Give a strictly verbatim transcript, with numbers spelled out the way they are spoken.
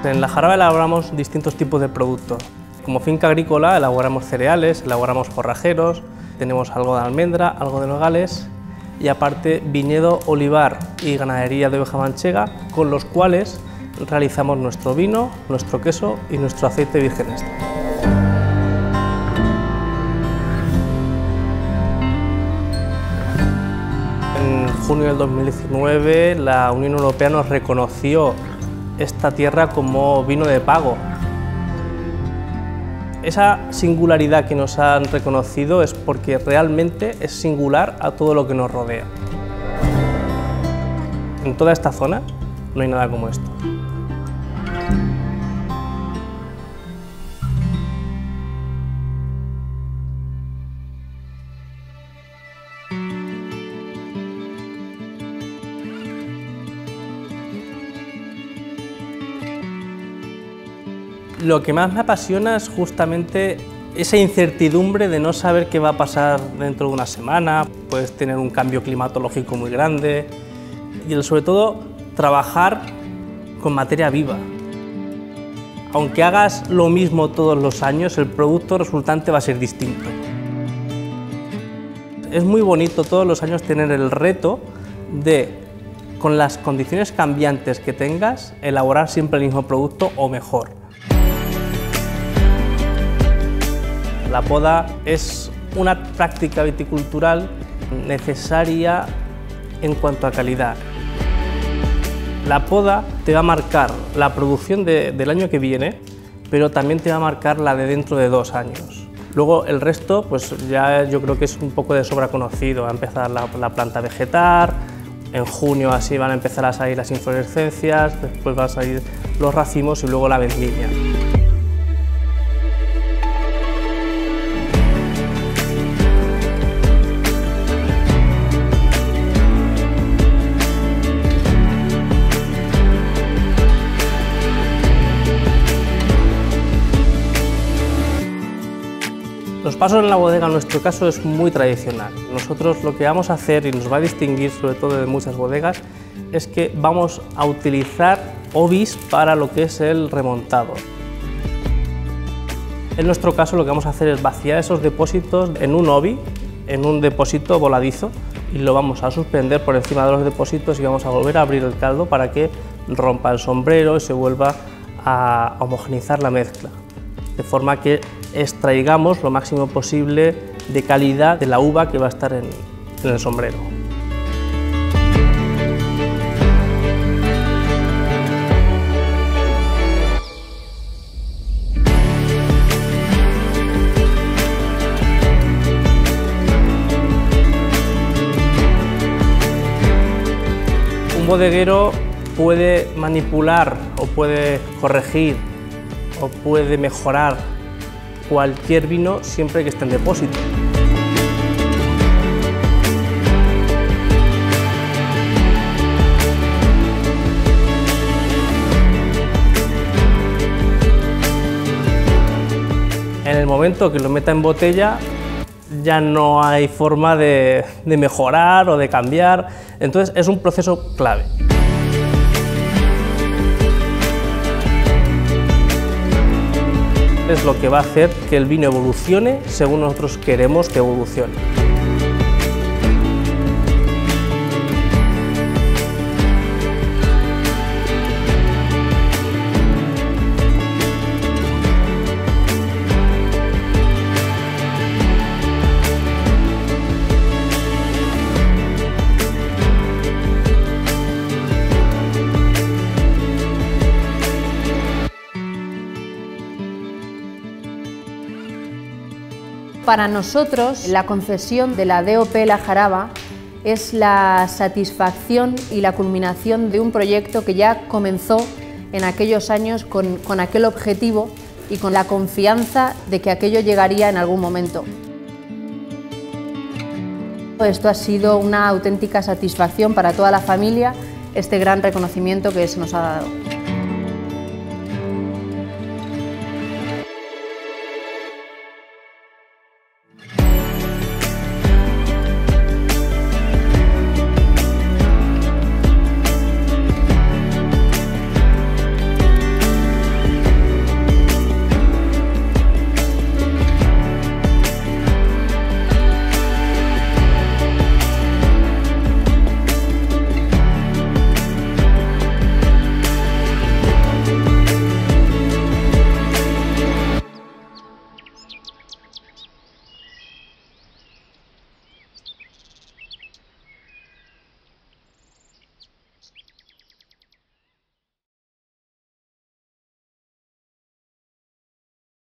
En La Jaraba elaboramos distintos tipos de productos. Como finca agrícola elaboramos cereales, elaboramos forrajeros, tenemos algo de almendra, algo de nogales y aparte viñedo, olivar y ganadería de oveja manchega, con los cuales realizamos nuestro vino, nuestro queso y nuestro aceite virgen extra. En junio del dos mil diecinueve la Unión Europea nos reconoció esta tierra como vino de pago. Esa singularidad que nos han reconocido es porque realmente es singular a todo lo que nos rodea. En toda esta zona no hay nada como esto. Lo que más me apasiona es justamente esa incertidumbre de no saber qué va a pasar dentro de una semana. Puedes tener un cambio climatológico muy grande y sobre todo trabajar con materia viva. Aunque hagas lo mismo todos los años, el producto resultante va a ser distinto. Es muy bonito todos los años tener el reto de, con las condiciones cambiantes que tengas, elaborar siempre el mismo producto o mejor. La poda es una práctica viticultural necesaria en cuanto a calidad. La poda te va a marcar la producción de, del año que viene, pero también te va a marcar la de dentro de dos años. Luego el resto, pues ya yo creo que es un poco de sobra conocido. Va a empezar la, la planta a vegetar, en junio así van a empezar a salir las inflorescencias, después van a salir los racimos y luego la vendimia. Los pasos en la bodega en nuestro caso es muy tradicional. Nosotros lo que vamos a hacer y nos va a distinguir sobre todo de muchas bodegas es que vamos a utilizar obis para lo que es el remontado. En nuestro caso lo que vamos a hacer es vaciar esos depósitos en un obi, en un depósito voladizo, y lo vamos a suspender por encima de los depósitos y vamos a volver a abrir el caldo para que rompa el sombrero y se vuelva a homogeneizar la mezcla, de forma que extraigamos lo máximo posible de calidad de la uva que va a estar en, en el sombrero. Un bodeguero puede manipular o puede corregir o puede mejorar cualquier vino siempre que esté en depósito. En el momento que lo meta en botella ya no hay forma de, de mejorar o de cambiar, entonces es un proceso clave. Es lo que va a hacer que el vino evolucione según nosotros queremos que evolucione. Para nosotros, la concesión de la D O P La Jaraba es la satisfacción y la culminación de un proyecto que ya comenzó en aquellos años con, con aquel objetivo y con la confianza de que aquello llegaría en algún momento. Esto ha sido una auténtica satisfacción para toda la familia, este gran reconocimiento que se nos ha dado.